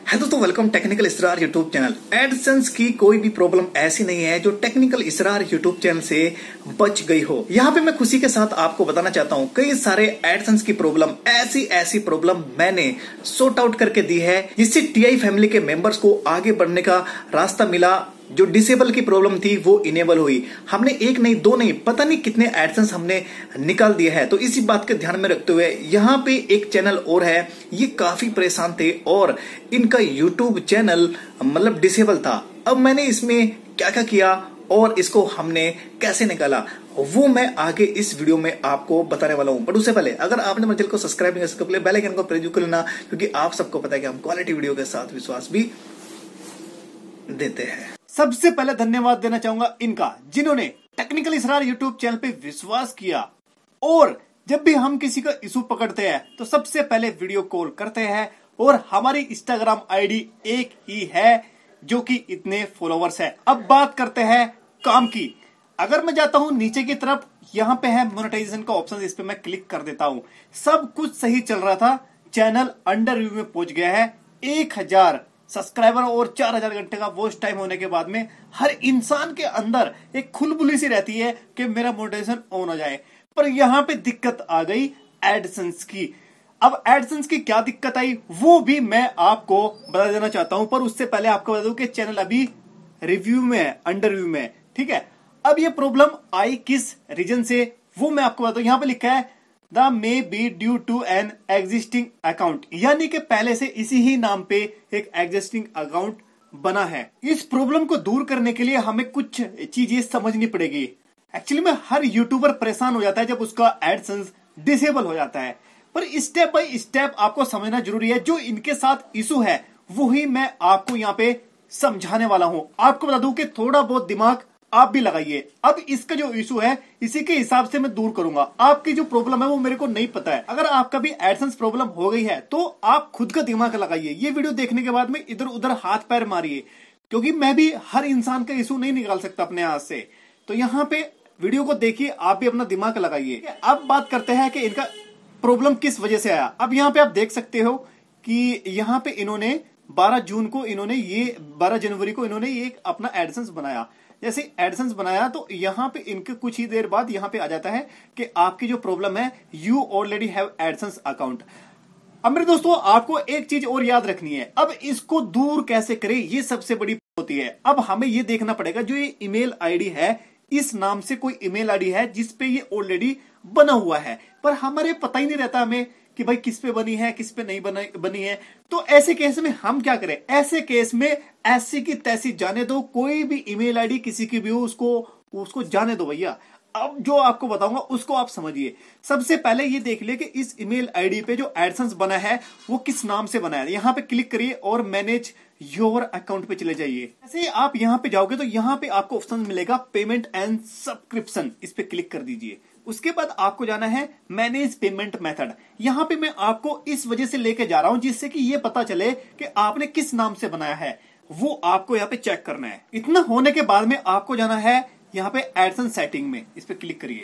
है दोस्तों, welcome technical Israr YouTube channel. AdSense की कोई भी प्रॉब्लम ऐसी नहीं है जो टेक्निकल इसरार यूट्यूब चैनल से बच गई हो। यहाँ पे मैं खुशी के साथ आपको बताना चाहता हूँ, कई सारे एडसेंस की प्रॉब्लम ऐसी प्रॉब्लम मैंने सॉर्ट आउट करके दी है, जिससे टीआई फैमिली के मेंबर्स को आगे बढ़ने का रास्ता मिला। जो डिसेबल की प्रॉब्लम थी वो इनेबल हुई। हमने एक नहीं दो नहीं पता नहीं कितने एडसेंस हमने निकाल दिए हैं। तो इसी बात के ध्यान में रखते हुए यहाँ पे एक चैनल और है, ये काफी परेशान थे और इनका यूट्यूब चैनल मतलब डिसेबल था। अब मैंने इसमें क्या क्या किया और इसको हमने कैसे निकाला वो मैं आगे इस वीडियो में आपको बताने वाला हूं। पर उससे पहले अगर आपने मेरे चैनल को सब्सक्राइब नहीं किया तो बेल आइकन को प्रेस कर लेना, क्योंकि आप सबको पता है कि हम क्वालिटी वीडियो के साथ विश्वास भी देते हैं। सबसे पहले धन्यवाद देना चाहूंगा इनका, जिन्होंने टेक्निकल इसरार यूट्यूब चैनल पे विश्वास किया और जब भी हम किसी का इशू पकड़ते हैं तो सबसे पहले वीडियो कॉल करते हैं। और हमारी इंस्टाग्राम आईडी एक ही है जो कि इतने फॉलोवर्स है। अब बात करते हैं काम की। अगर मैं जाता हूं नीचे की तरफ, यहां पे है मोनेटाइजेशन का ऑप्शन, इस पे मैं क्लिक कर देता हूं। सब कुछ सही चल रहा था, चैनल अंडर रिव्यू में पहुंच गया है। 1000 सब्सक्राइबर और 4000 घंटे का वॉच टाइम होने के बाद में हर इंसान के अंदर एक खुलबुली सी रहती है कि मेरा मोनेटाइजेशन ऑन हो जाए। पर यहां पे दिक्कत आ गई एडसेंस की। अब एडसेंस की क्या दिक्कत आई वो भी मैं आपको बता देना चाहता हूं, पर उससे पहले आपको बता दूं कि चैनल अभी रिव्यू में है, अंडर रिव्यू में है। ठीक है, अब ये प्रॉब्लम आई किस रीजन से वो मैं आपको बताऊं। यहां पे लिखा है the may be due to an existing account, यानी कि पहले से इसी ही नाम पे एक एग्जिस्टिंग अकाउंट बना है। इस प्रॉब्लम को दूर करने के लिए हमें कुछ चीजें समझनी पड़ेगी। एक्चुअली में हर यूट्यूबर परेशान हो जाता है जब उसका एडसेंस डिसेबल हो जाता है, पर स्टेप बाय स्टेप आपको समझना जरूरी है। जो इनके साथ इशू है वही मैं आपको यहाँ पे समझाने वाला हूं। आपको बता दूं कि थोड़ा बहुत दिमाग आप भी लगाइए। अब इसका जो इशू है इसी के हिसाब से मैं दूर करूंगा। आपकी जो प्रॉब्लम है वो मेरे को नहीं पता है। अगर आपका भी एडसेंस प्रॉब्लम हो गई है तो आप खुद का दिमाग लगाइए। ये वीडियो देखने के बाद में इधर उधर हाथ पैर मारिए, क्योंकि मैं भी हर इंसान का इशू नहीं निकाल सकता अपने हाथ से। तो यहाँ पे वीडियो को देखिए, आप भी अपना दिमाग लगाइए। अब बात करते हैं कि इनका प्रॉब्लम किस वजह से आया। अब यहाँ पे आप देख सकते हो कि यहाँ पे इन्होंने 12 जनवरी को इन्होंने ये अपना एडसेंस बनाया। जैसे एडसेंस बनाया तो यहाँ पे इनके कुछ ही देर बाद यहाँ पे आ जाता है कि आपकी जो प्रॉब्लम है you already have AdSense account. अब मेरे दोस्तों आपको एक चीज और याद रखनी है, अब इसको दूर कैसे करें ये सबसे बड़ी होती है। अब हमें ये देखना पड़ेगा जो ये ईमेल आईडी है, इस नाम से कोई ईमेल आईडी है जिसपे ये ऑलरेडी बना हुआ है, पर हमारे पता ही नहीं रहता हमें कि भाई किस पे बनी है किस पे नहीं बनी है। तो ऐसे केस में हम क्या करें, ऐसे केस में ऐसी की तैसी जाने दो। कोई भी ईमेल आईडी किसी की भी हो उसको जाने दो भैया। अब जो आपको बताऊंगा उसको आप समझिए। सबसे पहले ये देख लिया कि इस ईमेल आईडी पे जो एडसेंस बना है वो किस नाम से बना है। यहाँ पे क्लिक करिए और मैनेज योर अकाउंट पे चले जाइए। जैसे आप यहाँ पे जाओगे तो यहाँ पे आपको ऑप्शन मिलेगा पेमेंट एंड सब्सक्रिप्शन, इस पे क्लिक कर दीजिए। उसके बाद आपको जाना है मैनेज पेमेंट मेथड। यहाँ पे मैं आपको इस वजह से लेके जा रहा हूं जिससे कि ये पता चले कि आपने किस नाम से बनाया है, वो आपको यहाँ पे चेक करना है। इतना होने के बाद में आपको जाना है यहाँ पे एडसेंस सेटिंग में, इस पे क्लिक करिए।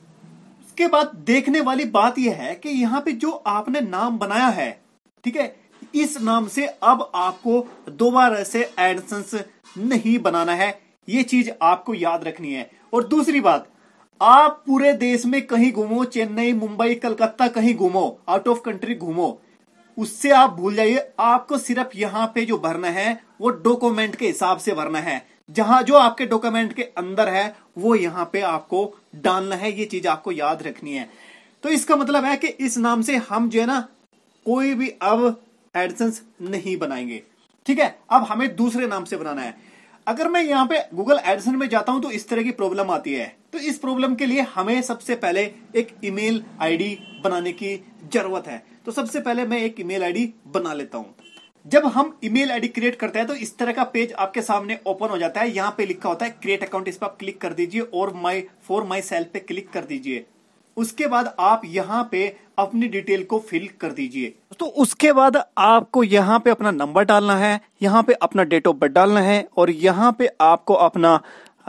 उसके बाद देखने वाली बात यह है कि यहाँ पे जो आपने नाम बनाया है, ठीक है, इस नाम से अब आपको दोबारा से एडसेंस नहीं बनाना है। ये चीज आपको याद रखनी है। और दूसरी बात, आप पूरे देश में कहीं घूमो, चेन्नई मुंबई कलकत्ता कहीं घूमो, आउट ऑफ कंट्री घूमो, उससे आप भूल जाइए। आपको सिर्फ यहाँ पे जो भरना है वो डॉक्यूमेंट के हिसाब से भरना है। जहां जो आपके डॉक्यूमेंट के अंदर है वो यहाँ पे आपको डालना है। ये चीज आपको याद रखनी है। तो इसका मतलब है कि इस नाम से हम जो है ना कोई भी अब एडसेंस नहीं बनाएंगे। ठीक है, अब हमें दूसरे नाम से बनाना है। अगर मैं यहाँ पे गूगल एडसेंस में जाता हूं तो इस तरह की प्रॉब्लम आती है। तो इस प्रॉब्लम के लिए हमें सबसे पहले एक ईमेल आईडी बनाने की जरूरत है। तो सबसे पहले मैं एक ईमेल आईडी बना लेता हूं। जब हम ईमेल आईडी क्रिएट करते हैं तो इस तरह का पेज आपके सामने ओपन हो जाता है। यहाँ पे लिखा होता है क्रिएट अकाउंट, इस पर आप क्लिक कर दीजिए और फॉर माई सेल्फ पे क्लिक कर दीजिए। उसके बाद आप यहाँ पे अपनी डिटेल को फिल कर दीजिए। तो उसके बाद आपको यहाँ पे अपना नंबर डालना है, यहाँ पे अपना डेट ऑफ बर्थ डालना है और यहाँ पे आपको अपना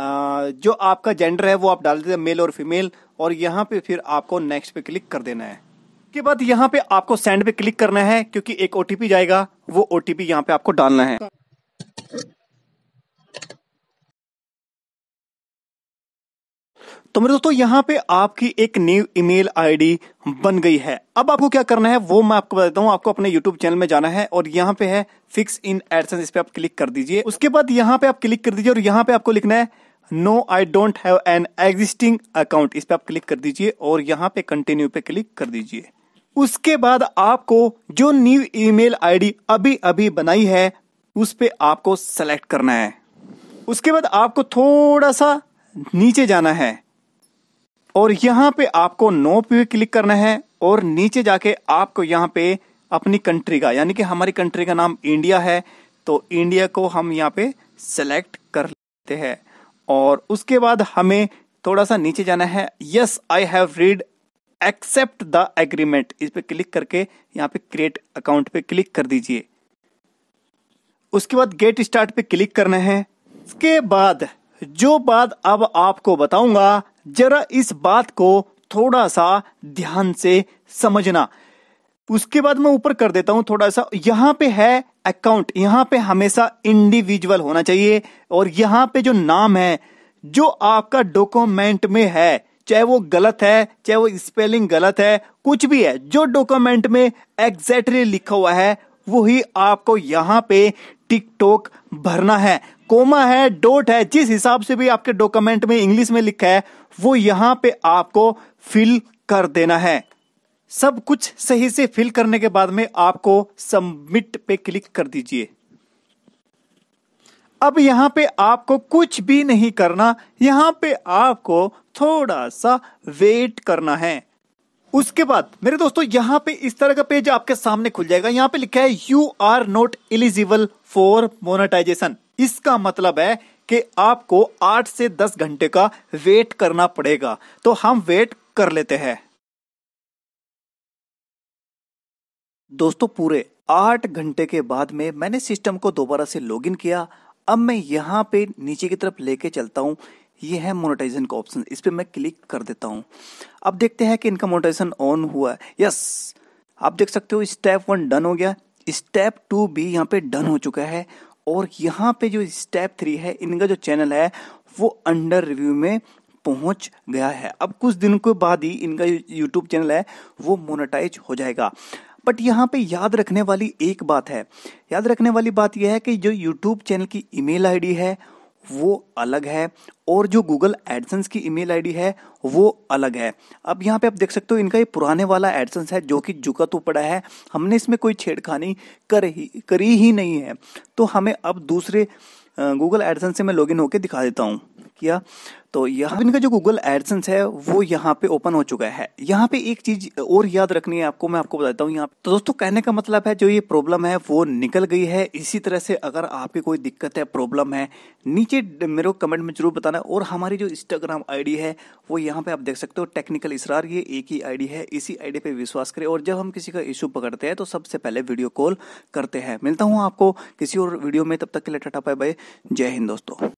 जो आपका जेंडर है वो आप डाल दीजिए, मेल और फीमेल। और यहाँ पे फिर आपको नेक्स्ट पे क्लिक कर देना है। के बाद यहाँ पे आपको सेंड पे क्लिक करना है क्योंकि एक ओटीपी जाएगा, वो ओटीपी यहाँ पे आपको डालना है। तो मेरे दोस्तों यहाँ पे आपकी एक न्यू ईमेल आईडी बन गई है। अब आपको क्या करना है वो मैं आपको बता देता हूँ। आपको अपने यूट्यूब चैनल में जाना है और यहाँ पे है फिक्स इन एडसेंस, इस पे आप क्लिक कर दीजिए। उसके बाद यहाँ पे आप क्लिक कर दीजिए और यहाँ पे आपको लिखना है no I don't have an existing account, इस पे आप क्लिक कर दीजिए और यहाँ पे कंटिन्यू पे क्लिक कर दीजिए। उसके बाद आपको जो न्यू ईमेल आईडी अभी अभी बनाई है उस पे आपको सेलेक्ट करना है। उसके बाद आपको थोड़ा सा नीचे जाना है और यहाँ पे आपको नो पे क्लिक करना है और नीचे जाके आपको यहाँ पे अपनी कंट्री का, यानी कि हमारी कंट्री का नाम इंडिया है, तो इंडिया को हम यहाँ पे सेलेक्ट कर लेते हैं। और उसके बाद हमें थोड़ा सा नीचे जाना है, yes I have read accept the agreement, इस पे क्लिक करके यहाँ पे क्रिएट अकाउंट पे क्लिक कर दीजिए। उसके बाद गेट स्टार्ट पे क्लिक करना है। उसके बाद जो बात अब आपको बताऊंगा जरा इस बात को थोड़ा सा ध्यान से समझना। उसके बाद मैं ऊपर कर देता हूं थोड़ा सा, यहां पे है अकाउंट, यहां पे हमेशा इंडिविजुअल होना चाहिए और यहां पे जो नाम है जो आपका डॉक्यूमेंट में है, चाहे वो गलत है, चाहे वो स्पेलिंग गलत है, कुछ भी है, जो डॉक्यूमेंट में एग्जैक्टली लिखा हुआ है वही आपको यहां पे टिकटॉक भरना है। कोमा है, डॉट है, जिस हिसाब से भी आपके डॉक्यूमेंट में इंग्लिश में लिखा है वो यहां पे आपको फिल कर देना है। सब कुछ सही से फिल करने के बाद में आपको सबमिट पे क्लिक कर दीजिए। अब यहां पे आपको कुछ भी नहीं करना, यहां पे आपको थोड़ा सा वेट करना है। उसके बाद मेरे दोस्तों यहां पे इस तरह का पेज आपके सामने खुल जाएगा। यहां पे लिखा है you are not eligible for monetisation. इसका मतलब है कि आपको 8 से 10 घंटे का वेट करना पड़ेगा, तो हम वेट कर लेते हैं। दोस्तों पूरे 8 घंटे के बाद में मैंने सिस्टम को दोबारा से लॉगिन किया। अब मैं यहां पे नीचे की तरफ लेके चलता हूं, ये है मोनेटाइजेशन का ऑप्शन, इस पे मैं क्लिक कर देता हूं। अब देखते हैं कि इनका मोनेटाइजेशन ऑन हुआ है। यस, आप देख सकते हो स्टेप 1 डन हो गया, स्टेप 2 भी यहाँ पे डन हो चुका है और यहाँ पे जो स्टेप 3 है, इनका जो चैनल है वो अंडर रिव्यू में पहुंच गया है। अब कुछ दिनों के बाद ही इनका यूट्यूब चैनल है वो मोनेटाइज हो जाएगा। बट यहाँ पे याद रखने वाली एक बात है, याद रखने वाली बात यह है कि जो यूट्यूब चैनल की ईमेल आईडी है वो अलग है और जो गूगल एडसेंस की ईमेल आईडी है वो अलग है। अब यहाँ पे आप देख सकते हो इनका ये पुराने वाला एडसेंस है जो कि झुका तो पड़ा है, हमने इसमें कोई छेड़खानी करी ही नहीं है। तो हमें अब दूसरे गूगल एडसेंस से मैं लॉगिन होके दिखा देता हूँ किया। तो यहाँ इनका जो गूगल एडसेंस है वो यहाँ पे ओपन हो चुका है। यहाँ पे एक चीज और याद रखनी है आपको, मैं आपको बताता हूँ यहाँ पे। तो दोस्तों कहने का मतलब है जो ये प्रॉब्लम है वो निकल गई है। इसी तरह से अगर आपकी कोई दिक्कत है, प्रॉब्लम है, नीचे मेरे को कमेंट में जरूर बताना। और हमारी जो इंस्टाग्राम आईडी है वो यहाँ पे आप देख सकते हो, टेक्निकल इसरार, ये एक ही आईडी है। इसी आईडी पे विश्वास करें और जब हम किसी का इशू पकड़ते हैं तो सबसे पहले वीडियो कॉल करते हैं। मिलता हूँ आपको किसी और वीडियो में, तब तक के लिए टाटा बाय बाय, जय हिंद दोस्तों।